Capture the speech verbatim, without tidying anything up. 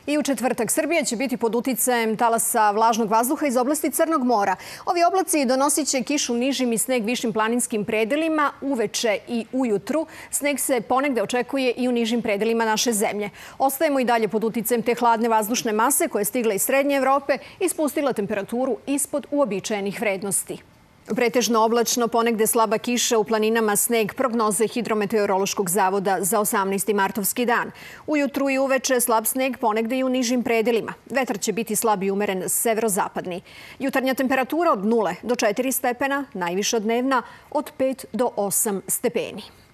I u četvrtak Srbija će biti pod uticajem talasa vlažnog vazduha iz oblasti Crnog mora. Ovi oblaci donosit će kišu nižim i sneg višim planinskim predelima uveče i ujutru. Sneg se ponegde očekuje i u nižim predelima naše zemlje. Ostajemo i dalje pod uticajem te hladne vazdušne mase koja je stigla iz Srednje Evrope i spustila temperaturu ispod uobičajenih vrednosti. Pretežno oblačno, ponegde slaba kiša, u planinama sneg, prognoze Hidrometeorološkog zavoda za osamnaesti martovski dan. Ujutru i uveče slab sneg, ponegde i u nižim predelima. Vetar će biti slab i umeren severozapadni. Jutarnja temperatura od nule do četiri stepena, najviša dnevna od pet do osam stepeni.